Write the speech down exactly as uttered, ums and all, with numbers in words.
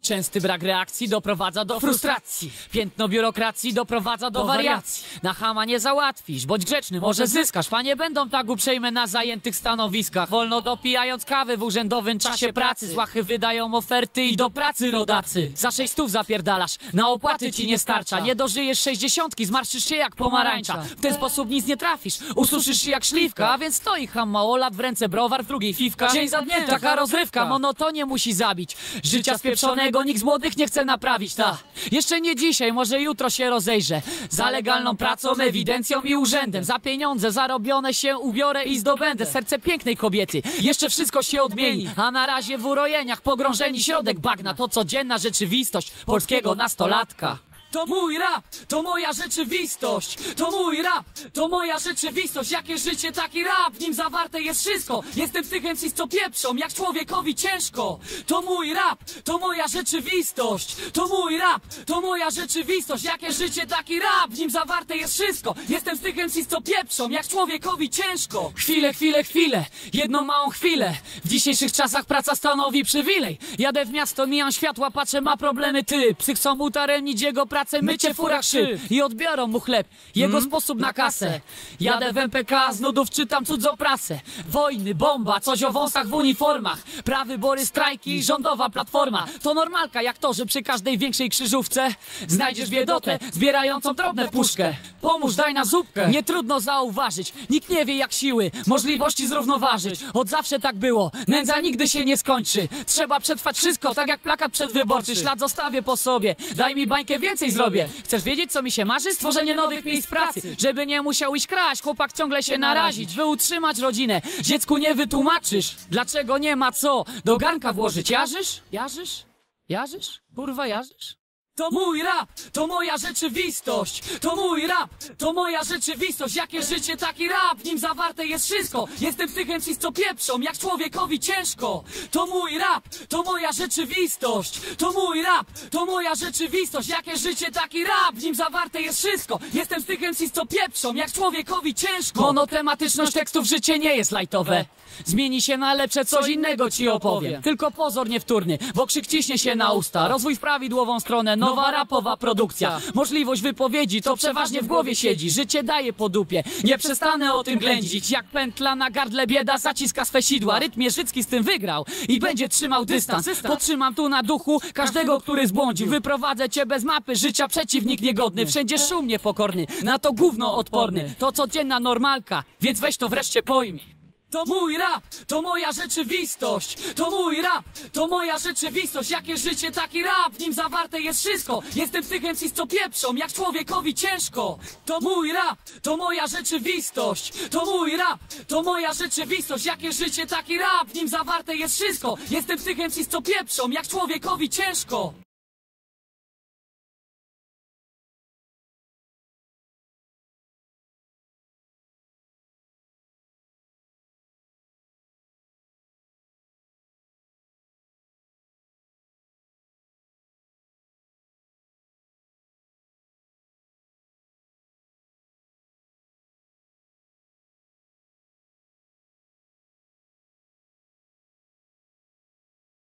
Częsty brak reakcji doprowadza do frustracji. Piętno biurokracji doprowadza do, do wariacji. Na chama nie załatwisz, bądź grzeczny, może zyskasz. Panie będą tak uprzejme na zajętych stanowiskach. Wolno dopijając kawy w urzędowym czasie pracy. Złachy wydają oferty i do pracy rodacy. Za sześć stów zapierdalasz, na opłaty ci nie starcza. Nie dożyjesz sześćdziesiątki, zmarszysz się jak pomarańcza. W ten sposób nic nie trafisz, ususzysz się jak szliwka. A więc stoi ham mało lat, w ręce browar, w drugiej fifka. Dzień za dniem taka rozrywka, monotonie musi zabić. Życia spieprzonego nikt z młodych nie chce naprawić, ta. Jeszcze nie dzisiaj, może jutro się rozejrzę. Za legalną pracą, ewidencją i urzędem. Za pieniądze zarobione się ubiorę i zdobędę serce pięknej kobiety. Jeszcze wszystko się odmieni, a na razie w urojeniach pogrążeni środek bagna. To codzienna rzeczywistość polskiego nastolatka. To mój rap, to moja rzeczywistość. To mój rap, to moja rzeczywistość. Jakie życie, taki rap, w nim zawarte jest wszystko. Jestem z tych M Cs, co pieprzą, jak człowiekowi ciężko. To mój rap, to moja rzeczywistość. To mój rap, to moja rzeczywistość. Jakie życie, taki rap, w nim zawarte jest wszystko. Jestem z tych M Cs, co pieprzą, jak człowiekowi ciężko. Chwilę, chwilę, chwilę, jedną małą chwilę. W dzisiejszych czasach praca stanowi przywilej. Jadę w miasto, mijam światła, patrzę, ma problemy ty. Psych są utaremnić jego pracę. Mycie w furach szyb i odbiorą mu chleb. Jego mm? sposób na kasę. Jadę w M P K, z nudów czytam cudzą prasę. Wojny, bomba, coś o wąsach w uniformach. Prawybory, strajki, rządowa platforma. To normalka jak to, że przy każdej większej krzyżówce znajdziesz biedotę zbierającą drobne puszkę. Pomóż, daj na zupkę. Nie trudno zauważyć, nikt nie wie jak siły, możliwości zrównoważyć. Od zawsze tak było, nędza nigdy się nie skończy. Trzeba przetrwać wszystko, tak jak plakat przedwyborczy. Ślad zostawię po sobie, daj mi bańkę, więcej zrobię. Chcesz wiedzieć, co mi się marzy? Stworzenie nowych miejsc pracy. Żeby nie musiał iść kraść, chłopak ciągle się narazić. By utrzymać rodzinę, dziecku nie wytłumaczysz, dlaczego nie ma co do garnka włożyć. Jarzysz? Jarzysz? Jarzysz? Kurwa, jarzysz? To mój rap, to moja rzeczywistość. To mój rap, to moja rzeczywistość. Jakie życie, taki rap, w nim zawarte jest wszystko. Jestem z tych M Cs, co pieprzą, jak człowiekowi ciężko. To mój rap, to moja rzeczywistość. To mój rap, to moja rzeczywistość. Jakie życie, taki rap, w nim zawarte jest wszystko. Jestem z tych M Cs, co pieprzą, jak człowiekowi ciężko. Monotematyczność tekstów, życie nie jest lajtowe. Zmieni się na lepsze, coś innego ci opowiem. Tylko pozor niewtórny, bo krzyk ciśnie się na usta. Rozwój w prawidłową stronę, nowa rapowa produkcja. Możliwość wypowiedzi, to przeważnie w głowie siedzi. Życie daje po dupie, nie przestanę o tym ględzić. Jak pętla na gardle bieda zaciska swe sidła. Rytm Mierzycki z tym wygrał i będzie trzymał dystans. Potrzymam tu na duchu każdego, który zbłądził. Wyprowadzę cię bez mapy życia, przeciwnik niegodny. Wszędzie szum niepokorny, na to gówno odporny. To codzienna normalka, więc weź to wreszcie pojmij. To mój rap, to moja rzeczywistość. To mój rap, to moja rzeczywistość. Jakie życie, taki rap, w nim zawarte jest wszystko. Jestem z tych M Cs, co pieprzą, jak człowiekowi ciężko. To mój rap, to moja rzeczywistość. To mój rap, to moja rzeczywistość. Jakie życie, taki rap, w nim zawarte jest wszystko. Jestem z tych M Cs, co pieprzą, jak człowiekowi ciężko.